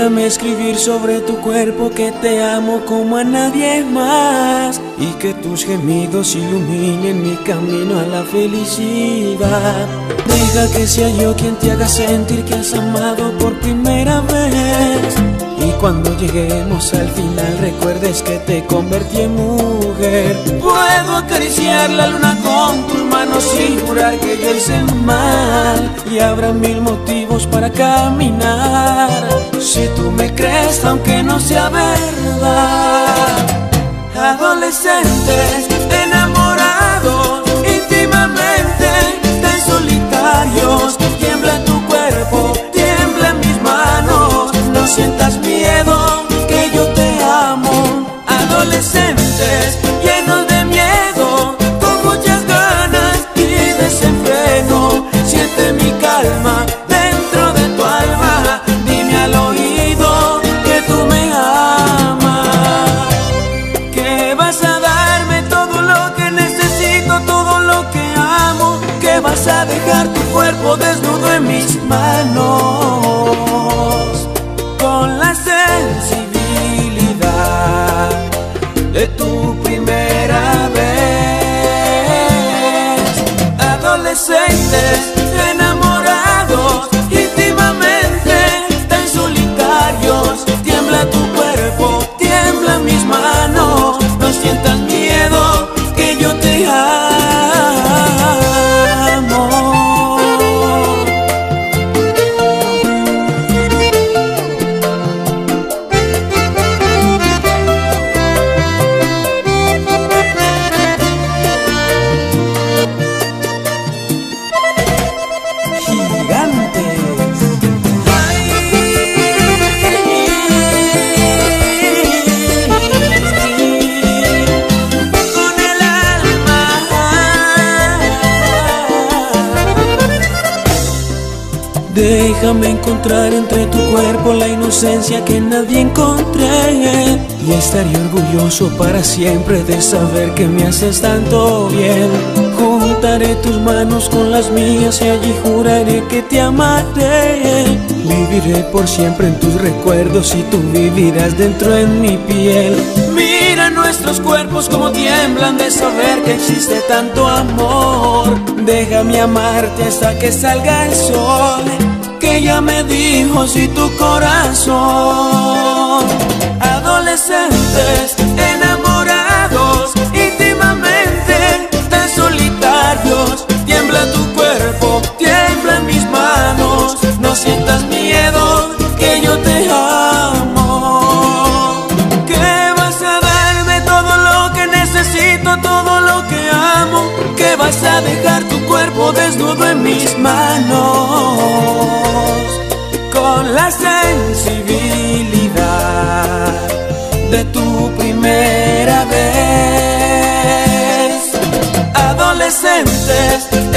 Déjame escribir sobre tu cuerpo que te amo como a nadie más, y que tus gemidos iluminen mi camino a la felicidad. Deja que sea yo quien te haga sentir que has amado por primera vez, y cuando lleguemos al final recuerdes que te convertí en mujer. Puedo acariciar la luna con tus manos y jurar que yo hice mal, y habrá mil motivos para caminar, si tú me crees aunque no sea verdad. Adolescentes enamorados íntimamente, tan solitarios, tiembla tu cuerpo, tiemblan mis manos, no sientas miedo que yo te amo. Adolescentes llenos de miedo, con muchas ganas y desenfreno, siente mi calma dentro de tu alma, dime al oído que tú me amas, que vas a darme todo lo que necesito, todo lo que amo, que vas a dejar tu cuerpo desnudo en mis manos, con la sensibilidad de tu primera vez. Adolescentes enamorados íntimamente, tan solitarios, tiembla tu cuerpo, tiemblan mis manos, no sientas miedo que yo te amo. Déjame encontrar entre tu cuerpo la inocencia que nadie encontré, y estaré orgulloso para siempre de saber que me haces tanto bien. Juntaré tus manos con las mías y allí juraré que te amaré. Viviré por siempre en tus recuerdos y tú vivirás dentro en mi piel. Mira nuestros cuerpos como tiemblan de saber que existe tanto amor. Déjame amarte hasta que salga el sol, que ya me dijo si tu corazón. Adolescentes enamorados íntimamente, tan solitarios, tiembla tu cuerpo, tiemblan mis manos, no sientas miedo que yo te amo, que vas a darme todo lo que necesito, todo lo que amo, que vas a dejar tu cuerpo desnudo en mis manos, con la sensibilidad de tu primera vez. Adolescentes